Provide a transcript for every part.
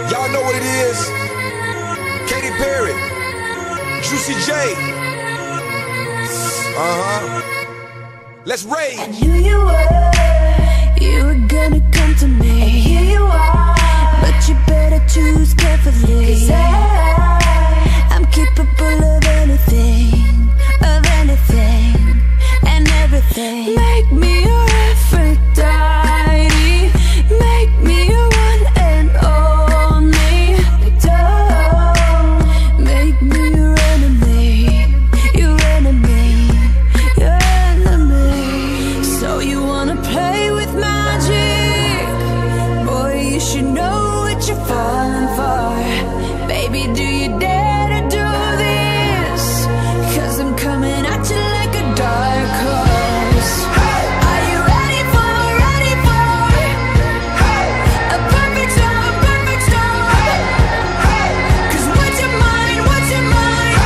Y'all know what it is. Katy Perry, Juicy J. Let's rage. I knew you were gonna come to me, and here you are. But you better choose carefully, 'cause I'm capable of anything, and everything. Make me your Aphrodite, make me your one and only. Don't make me your enemy, your enemy, your enemy. So you wanna play with magic? Boy, you should know what you're falling for. Baby, do you dare to do this? 'Cause I'm coming at you like a dark horse. Are you ready for a perfect storm, perfect storm? 'Cause what's your mind, what's your mind?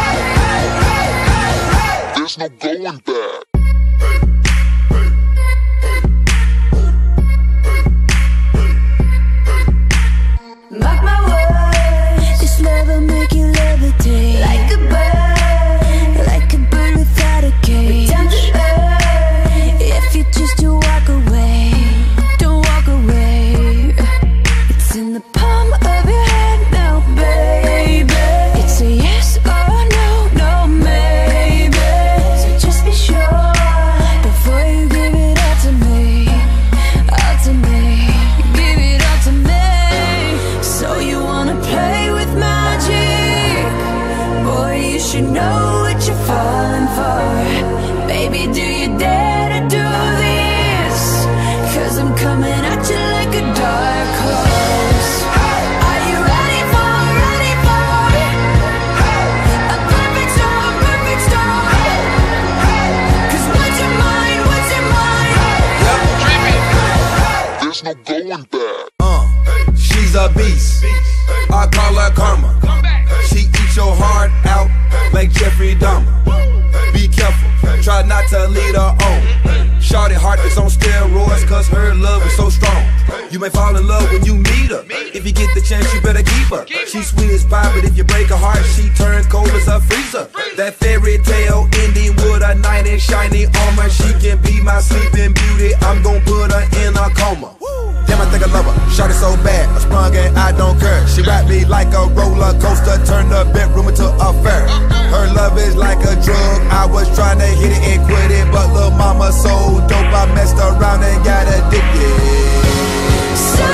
There's no going back. Mark my words, this love will make you levitate like a bird without a cage. Down to earth, if you just to walk away, don't walk away. It's in the palm of your hand now, baby. It's a yes or no, no maybe. So just be sure before you give it all to me, all to me. Give it all to me. So you wanna play with magic? Boy, you should know what you're falling for. Baby, do you dare to do this? 'Cause I'm coming at you like a dark horse. Are you ready for a perfect storm, perfect storm? 'Cause what's your mind, what's your mind? There's no going back. She's a beast. I call her karma. She eats your heart out like Jeffrey Dahmer. Be careful, try not to lead her on. Shorty heart is on steroids, 'cause her love is so strong. You may fall in love when you meet her. If you get the chance, you better keep her. She's sweet as pie, but if you break her heart, she turns cold as a freezer. That fairy tale ending with a knight in shiny armor. She can be my sleeping beauty. I'm gon' put her in a coma. Damn, I think I love her. Shorty so bad, I sprung and I don't care. She ride me like a roller coaster, turn the bedroom into a fair. Her love is like a drug. I was trying to hit it and quit it, but lil' mama so dope, I messed around and got addicted. So